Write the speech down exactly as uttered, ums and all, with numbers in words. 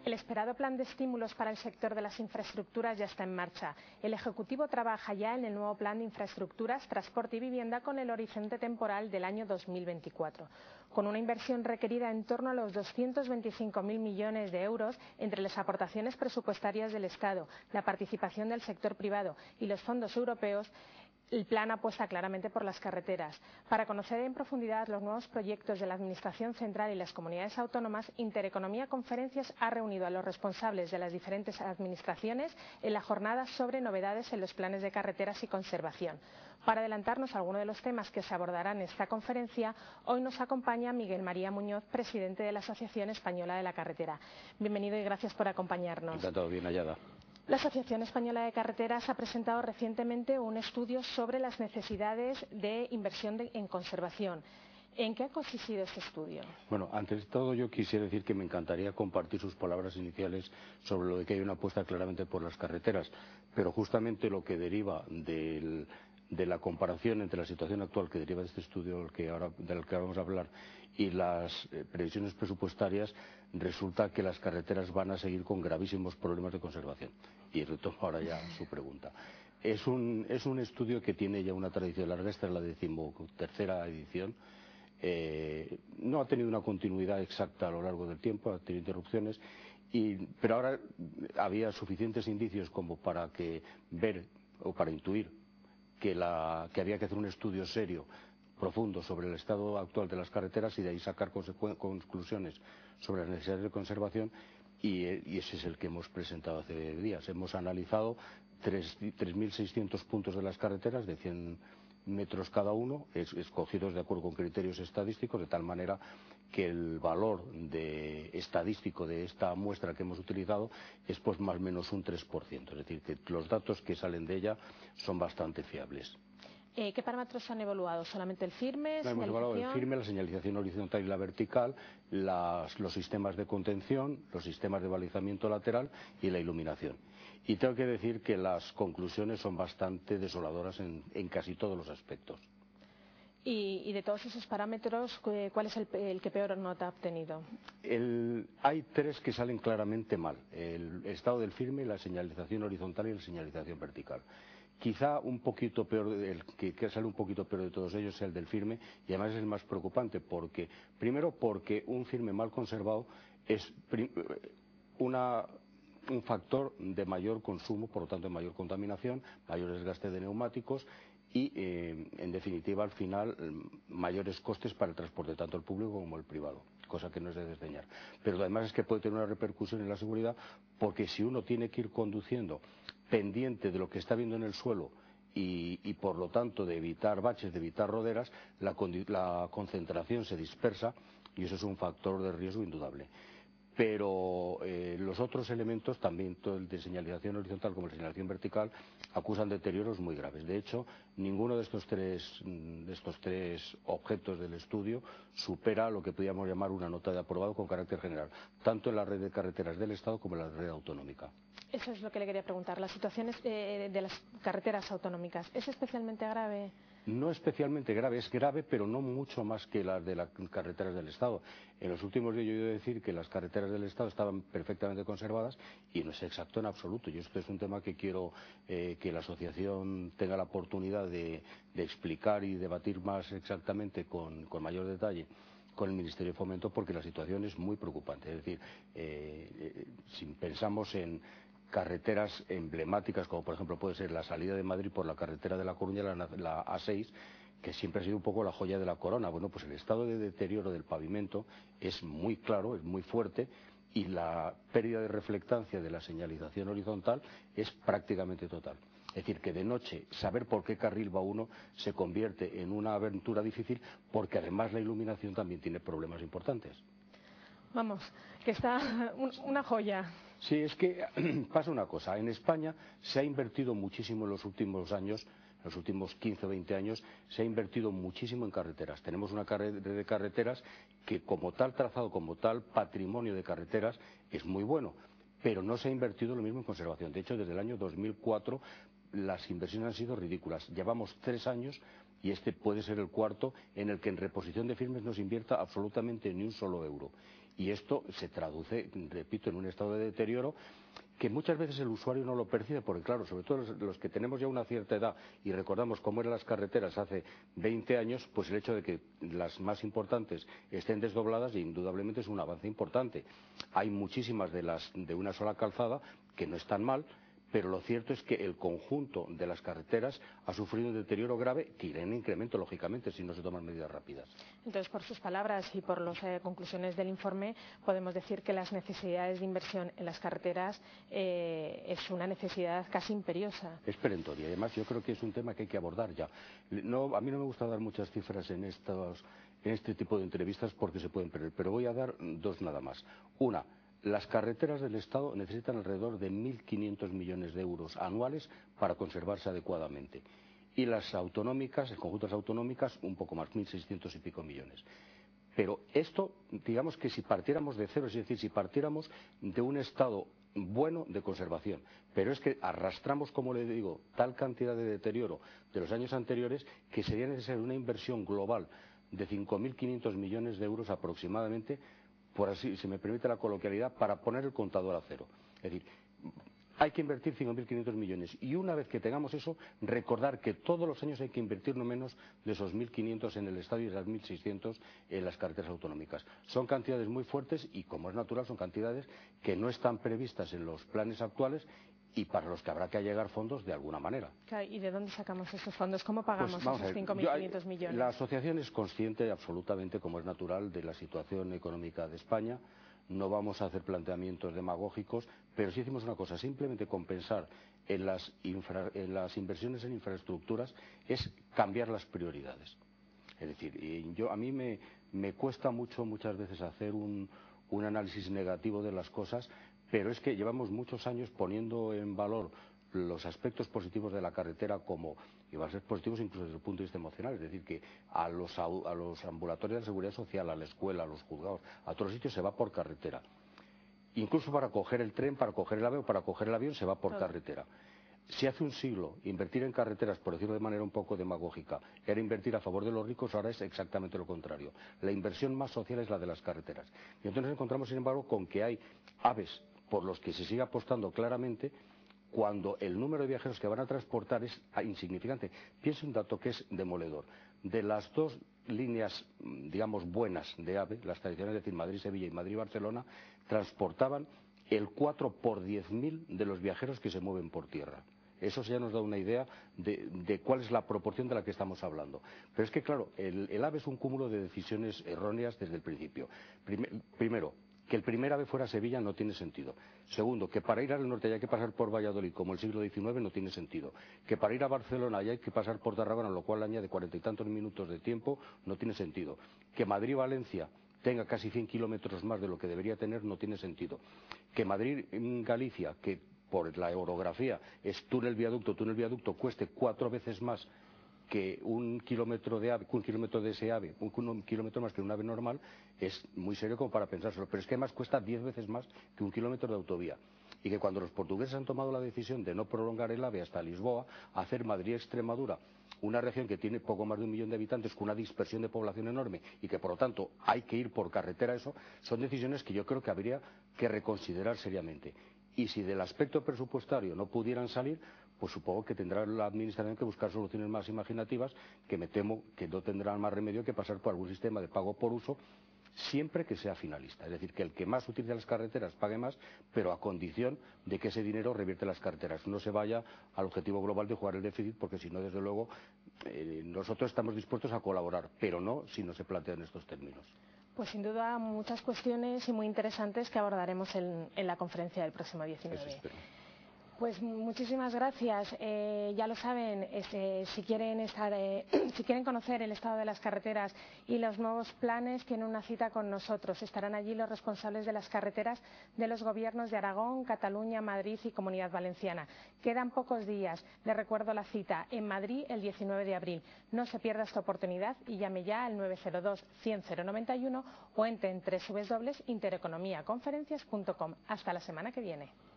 El esperado plan de estímulos para el sector de las infraestructuras ya está en marcha. El Ejecutivo trabaja ya en el nuevo plan de infraestructuras, transporte y vivienda con el horizonte temporal del año dos mil veinticuatro, con una inversión requerida en torno a los doscientos veinticinco mil millones de euros entre las aportaciones presupuestarias del Estado, la participación del sector privado y los fondos europeos. El plan apuesta claramente por las carreteras. Para conocer en profundidad los nuevos proyectos de la Administración Central y las comunidades autónomas, Intereconomía Conferencias ha reunido a los responsables de las diferentes administraciones en la jornada sobre novedades en los planes de carreteras y conservación. Para adelantarnos a algunos de los temas que se abordarán en esta conferencia, hoy nos acompaña Miguel María Muñoz, presidente de la Asociación Española de la Carretera. Bienvenido y gracias por acompañarnos. Encantado, bien hallada. La Asociación Española de Carreteras ha presentado recientemente un estudio sobre las necesidades de inversión de, en conservación. ¿En qué ha consistido este estudio? Bueno, antes de todo yo quisiera decir que me encantaría compartir sus palabras iniciales sobre lo de que hay una apuesta claramente por las carreteras, pero justamente lo que deriva del, de la comparación entre la situación actual que deriva de este estudio del que ahora, del que ahora vamos a hablar y las eh, previsiones presupuestarias, resulta que las carreteras van a seguir con gravísimos problemas de conservación. Y retomo ahora ya su pregunta. Es un, es un estudio que tiene ya una tradición larga, esta es la decimotercera edición. Eh, no ha tenido una continuidad exacta a lo largo del tiempo, ha tenido interrupciones, y, pero ahora había suficientes indicios como para que ver o para intuir que, la, que había que hacer un estudio serio, profundo sobre el estado actual de las carreteras y de ahí sacar conclusiones sobre las necesidades de conservación, y, y ese es el que hemos presentado hace días. Hemos analizado tres mil seiscientos puntos de las carreteras de cien metros cada uno, es, escogidos de acuerdo con criterios estadísticos, de tal manera que el valor de, estadístico de esta muestra que hemos utilizado es pues más o menos un tres por ciento, es decir, que los datos que salen de ella son bastante fiables. Eh, ¿Qué parámetros se han evaluado? ¿Solamente el firme? No, hemos evaluado el firme, la señalización horizontal y la vertical, las, los sistemas de contención, los sistemas de balizamiento lateral y la iluminación. Y tengo que decir que las conclusiones son bastante desoladoras en, en casi todos los aspectos. Y, y de todos esos parámetros, ¿cuál es el, el que peor nota ha obtenido? El, hay tres que salen claramente mal: el estado del firme, la señalización horizontal y la señalización vertical. Quizá un poquito peor, el que, que sale un poquito peor de todos ellos es el del firme, y además es el más preocupante, porque primero porque un firme mal conservado es una, un factor de mayor consumo, por lo tanto de mayor contaminación, mayor desgaste de neumáticos y eh, en definitiva al final mayores costes para el transporte, tanto el público como el privado, cosa que no es de desdeñar. Pero además es que puede tener una repercusión en la seguridad, porque si uno tiene que ir conduciendo pendiente de lo que está viendo en el suelo y, y por lo tanto de evitar baches, de evitar roderas, la, la concentración se dispersa y eso es un factor de riesgo indudable. Pero eh, los otros elementos, también todo el de señalización horizontal como el de señalización vertical, acusan deterioros muy graves. De hecho, ninguno de estos tres, de estos tres objetos del estudio supera lo que podríamos llamar una nota de aprobado con carácter general, tanto en la red de carreteras del Estado como en la red autonómica. Eso es lo que le quería preguntar. ¿La situación eh, de las carreteras autonómicas es especialmente grave? No especialmente grave, es grave, pero no mucho más que las de las carreteras del Estado. En los últimos días yo he oído decir que las carreteras del Estado estaban perfectamente conservadas y no es exacto en absoluto. Y esto es un tema que quiero eh, que la asociación tenga la oportunidad de, de explicar y debatir más exactamente con, con mayor detalle con el Ministerio de Fomento, porque la situación es muy preocupante. Es decir, eh, eh, si pensamos en carreteras emblemáticas, como por ejemplo puede ser la salida de Madrid por la carretera de La Coruña, la, la A seis, que siempre ha sido un poco la joya de la corona. Bueno, pues el estado de deterioro del pavimento es muy claro, es muy fuerte, y la pérdida de reflectancia de la señalización horizontal es prácticamente total. Es decir, que de noche saber por qué carril va uno se convierte en una aventura difícil, porque además la iluminación también tiene problemas importantes. Vamos, que está una joya. Sí, es que pasa una cosa. En España se ha invertido muchísimo en los últimos años, en los últimos quince o veinte años, se ha invertido muchísimo en carreteras. Tenemos una red de carreteras que, como tal trazado, como tal patrimonio de carreteras, es muy bueno, pero no se ha invertido lo mismo en conservación. De hecho, desde el año dos mil cuatro las inversiones han sido ridículas. Llevamos tres años, y este puede ser el cuarto, en el que en reposición de firmes no se invierta absolutamente ni un solo euro. Y esto se traduce, repito, en un estado de deterioro que muchas veces el usuario no lo percibe, porque claro, sobre todo los, los que tenemos ya una cierta edad y recordamos cómo eran las carreteras hace veinte años, pues el hecho de que las más importantes estén desdobladas indudablemente es un avance importante. Hay muchísimas de las de una sola calzada que no están mal, pero lo cierto es que el conjunto de las carreteras ha sufrido un deterioro grave que irá en incremento, lógicamente, si no se toman medidas rápidas. Entonces, por sus palabras y por las eh, conclusiones del informe, podemos decir que las necesidades de inversión en las carreteras eh, es una necesidad casi imperiosa. Es perentoria, y además yo creo que es un tema que hay que abordar ya. No, a mí no me gusta dar muchas cifras en, estos, en este tipo de entrevistas porque se pueden perder, pero voy a dar dos nada más. Una, las carreteras del Estado necesitan alrededor de mil quinientos millones de euros anuales para conservarse adecuadamente. Y las autonómicas, el conjunto de las autonómicas, un poco más, mil seiscientos y pico millones. Pero esto, digamos que si partiéramos de cero, es decir, si partiéramos de un estado bueno de conservación, pero es que arrastramos, como le digo, tal cantidad de deterioro de los años anteriores que sería necesaria una inversión global de cinco mil quinientos millones de euros aproximadamente, por así, si me permite la coloquialidad, para poner el contador a cero. Es decir, hay que invertir cinco mil quinientos millones y una vez que tengamos eso, recordar que todos los años hay que invertir no menos de esos mil quinientos en el Estado y de esos mil seiscientos en las carreteras autonómicas. Son cantidades muy fuertes y, como es natural, son cantidades que no están previstas en los planes actuales y para los que habrá que allegar fondos de alguna manera. ¿Y de dónde sacamos esos fondos? ¿Cómo pagamos pues esos cinco mil quinientos millones? La asociación es consciente absolutamente, como es natural, de la situación económica de España. No vamos a hacer planteamientos demagógicos, pero sí hicimos una cosa, simplemente compensar en las, infra, en las inversiones en infraestructuras es cambiar las prioridades. Es decir, yo, a mí me, me cuesta mucho muchas veces hacer un, un análisis negativo de las cosas, pero es que llevamos muchos años poniendo en valor los aspectos positivos de la carretera como, y van a ser positivos incluso desde el punto de vista emocional, es decir, que a los, a los ambulatorios de seguridad social, a la escuela, a los juzgados, a todos los sitios se va por carretera. Incluso para coger el tren, para coger el avión, para coger el avión se va por Todo. carretera. Si hace un siglo invertir en carreteras, por decirlo de manera un poco demagógica, era invertir a favor de los ricos, ahora es exactamente lo contrario. La inversión más social es la de las carreteras. Y entonces nos encontramos, sin embargo, con que hay aves por los que se sigue apostando claramente cuando el número de viajeros que van a transportar es insignificante. Piense un dato que es demoledor. De las dos líneas, digamos, buenas de AVE, las tradicionales, es decir, Madrid-Sevilla y Madrid-Barcelona, transportaban el cuatro por diez mil de los viajeros que se mueven por tierra. Eso ya nos da una idea de, de cuál es la proporción de la que estamos hablando. Pero es que, claro, el, el AVE es un cúmulo de decisiones erróneas desde el principio. Primer, primero, que el primer AVE fuera a Sevilla no tiene sentido. Segundo, que para ir al norte haya que pasar por Valladolid como el siglo diecinueve no tiene sentido. Que para ir a Barcelona haya que pasar por Tarragona, lo cual añade cuarenta y tantos minutos de tiempo, no tiene sentido. Que Madrid-Valencia tenga casi cien kilómetros más de lo que debería tener, no tiene sentido. Que Madrid-Galicia, que por la orografía es túnel-viaducto, túnel-viaducto, cueste cuatro veces más que un kilómetro de ave, un kilómetro de ese ave, un, un kilómetro más que un ave normal, es muy serio como para pensárselo. Pero es que además cuesta diez veces más que un kilómetro de autovía. Y que cuando los portugueses han tomado la decisión de no prolongar el AVE hasta Lisboa, hacer Madrid-Extremadura, una región que tiene poco más de un millón de habitantes, con una dispersión de población enorme y que por lo tanto hay que ir por carretera, eso son decisiones que yo creo que habría que reconsiderar seriamente. Y si del aspecto presupuestario no pudieran salir, pues supongo que tendrá la Administración que buscar soluciones más imaginativas, que me temo que no tendrán más remedio que pasar por algún sistema de pago por uso, siempre que sea finalista. Es decir, que el que más utilice las carreteras pague más, pero a condición de que ese dinero revierte las carreteras. No se vaya al objetivo global de jugar el déficit, porque si no, desde luego, eh, nosotros estamos dispuestos a colaborar, pero no si no se plantean estos términos. Pues sin duda muchas cuestiones y muy interesantes que abordaremos en, en la conferencia del próximo diecinueve. Pues muchísimas gracias. Eh, ya lo saben, este, si, quieren estar, eh, si quieren conocer el estado de las carreteras y los nuevos planes, tienen una cita con nosotros. Estarán allí los responsables de las carreteras de los gobiernos de Aragón, Cataluña, Madrid y Comunidad Valenciana. Quedan pocos días. Les recuerdo la cita en Madrid el diecinueve de abril. No se pierda esta oportunidad y llame ya al nueve cero dos, cien, cero noventa y uno o entre en doble u doble u doble u punto intereconomiaconferencias punto com. Hasta la semana que viene.